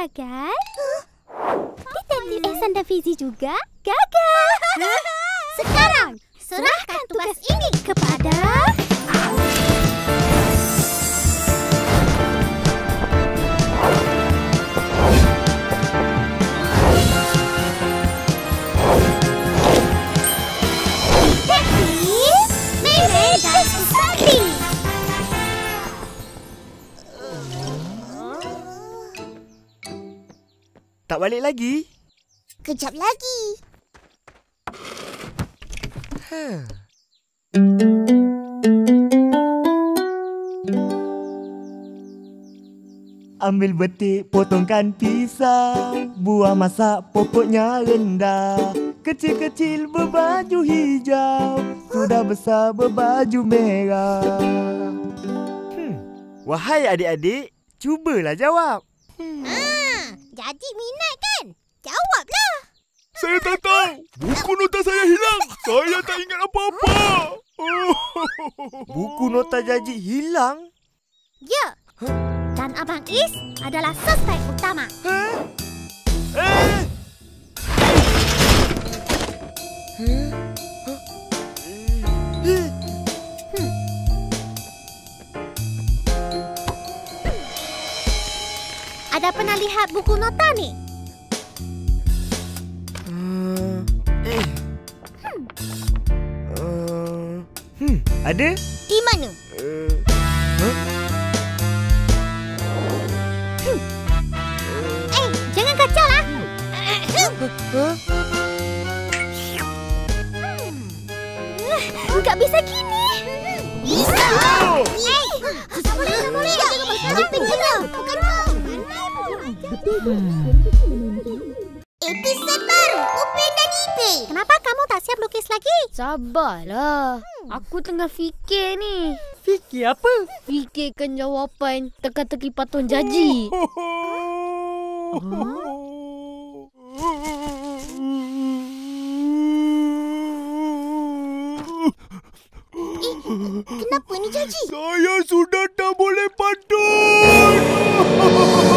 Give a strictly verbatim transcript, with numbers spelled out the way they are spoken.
gagal? Detektif Ehsan dan Fizi juga gagal. Sekarang, serahkan tugas ini kepada... Detektif Mei Mei dan seperti. Tak balik lagi? Kejap lagi. Huh. Ambil betik, potongkan pisau, buah masak pokoknya rendah. Kecil-kecil berbaju hijau, sudah besar berbaju merah. Hmm. Wahai adik-adik, cubalah jawab. Hmm. Ha, jadi minat kan? Jawablah. Saya tak tahu. Buku nota saya hilang. Saya tak ingat apa-apa. Buku nota Jarjit hilang? Ya. Huh? Dan Abang Is adalah suspek utama. Huh? Eh! Huh? Huh? Eh! Hmm. Ada pernah lihat buku nota ni? Uh, eh. Hmm. Uh, hmm. Ada? Di mana? Uh, huh? Hmm. Eh, jangan kacau lah. Huh? Enggak bisa gini. Bisa. Eh, tak boleh, tak boleh. Jangan tinggal. Bukan kau. Episod baru Upin dan Ipin. Kenapa kamu tak siap lukis lagi? Sabarlah. Aku tengah fikir ni. Fikir apa? Fikirkan jawapan teka-teki patung Jarjit. Kenapa ni Jarjit? Saya sudah tak boleh pantun.